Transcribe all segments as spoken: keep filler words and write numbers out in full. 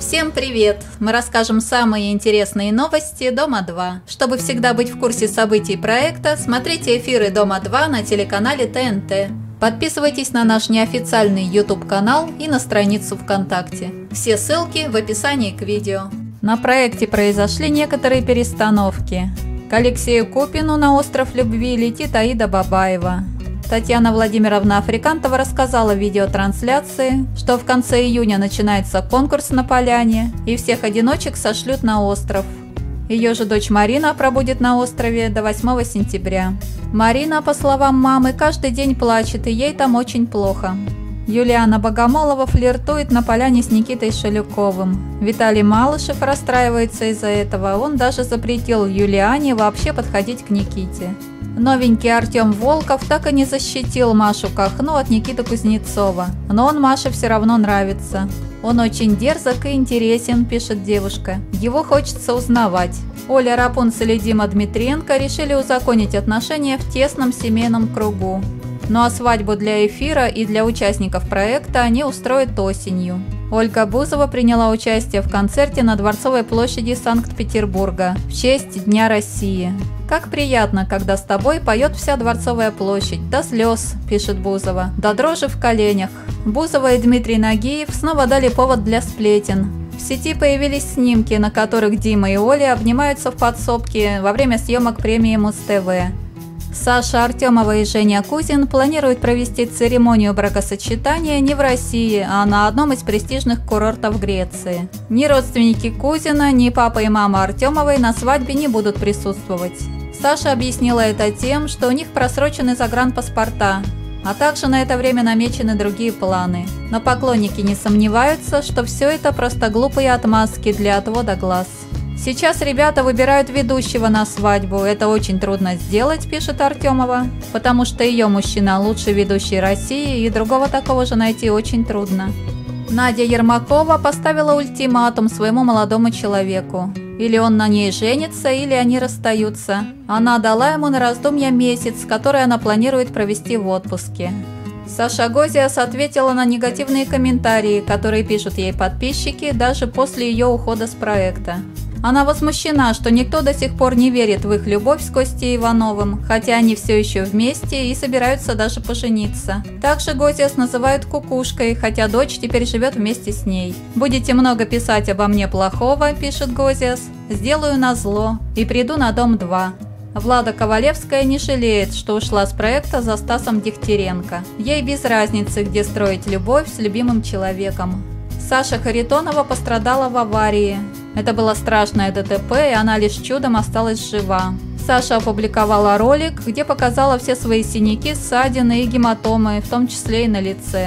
Всем привет! Мы расскажем самые интересные новости Дома два. Чтобы всегда быть в курсе событий проекта, смотрите эфиры Дома два на телеканале Т Н Т. Подписывайтесь на наш неофициальный YouTube канал и на страницу ВКонтакте. Все ссылки в описании к видео. На проекте произошли некоторые перестановки. К Алексею Купину на остров любви летит Аида Бабаева. Татьяна Владимировна Африкантова рассказала в видеотрансляции, что в конце июня начинается конкурс на поляне, и всех одиночек сошлют на остров. Ее же дочь Марина пробудет на острове до восьмого сентября. Марина, по словам мамы, каждый день плачет, и ей там очень плохо. Юлиана Богомолова флиртует на поляне с Никитой Шелюковым. Виталий Малышев расстраивается из-за этого, он даже запретил Юлиане вообще подходить к Никите. Новенький Артем Волков так и не защитил Машу Кахну от Никиты Кузнецова, но он Маше все равно нравится. Он очень дерзок и интересен, пишет девушка. Его хочется узнавать. Оля Рапунцель и Дима Дмитриенко решили узаконить отношения в тесном семейном кругу. Ну а свадьбу для эфира и для участников проекта они устроят осенью. Ольга Бузова приняла участие в концерте на Дворцовой площади Санкт-Петербурга в честь Дня России. «Как приятно, когда с тобой поет вся Дворцовая площадь, до слез», – пишет Бузова, – «до дрожи в коленях». Бузова и Дмитрий Нагиев снова дали повод для сплетен. В сети появились снимки, на которых Дима и Оля обнимаются в подсобке во время съемок премии Муз-ТВ. Саша Артемова и Женя Кузин планируют провести церемонию бракосочетания не в России, а на одном из престижных курортов Греции. Ни родственники Кузина, ни папа и мама Артемовой на свадьбе не будут присутствовать. Саша объяснила это тем, что у них просрочены загранпаспорта, а также на это время намечены другие планы. Но поклонники не сомневаются, что все это просто глупые отмазки для отвода глаз. Сейчас ребята выбирают ведущего на свадьбу. Это очень трудно сделать, пишет Артемова, потому что ее мужчина лучший ведущий России, и другого такого же найти очень трудно. Надя Ермакова поставила ультиматум своему молодому человеку. Или он на ней женится, или они расстаются. Она дала ему на раздумье месяц, который она планирует провести в отпуске. Саша Гозиас ответила на негативные комментарии, которые пишут ей подписчики даже после ее ухода с проекта. Она возмущена, что никто до сих пор не верит в их любовь с Костей Ивановым, хотя они все еще вместе и собираются даже пожениться. Также Гозиас называют кукушкой, хотя дочь теперь живет вместе с ней. «Будете много писать обо мне плохого», – пишет Гозиас, – «сделаю назло и приду на Дом два». Влада Ковалевская не жалеет, что ушла с проекта за Стасом Дегтяренко. Ей без разницы, где строить любовь с любимым человеком. Саша Харитонова пострадала в аварии. Это было страшное Д Т П, и она лишь чудом осталась жива. Саша опубликовала ролик, где показала все свои синяки, ссадины и гематомы, в том числе и на лице.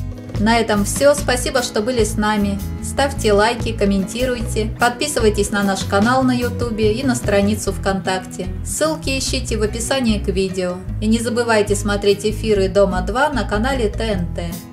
На этом все. Спасибо, что были с нами. Ставьте лайки, комментируйте, подписывайтесь на наш канал на ютубе и на страницу ВКонтакте. Ссылки ищите в описании к видео. И не забывайте смотреть эфиры Дома два на канале Т Н Т.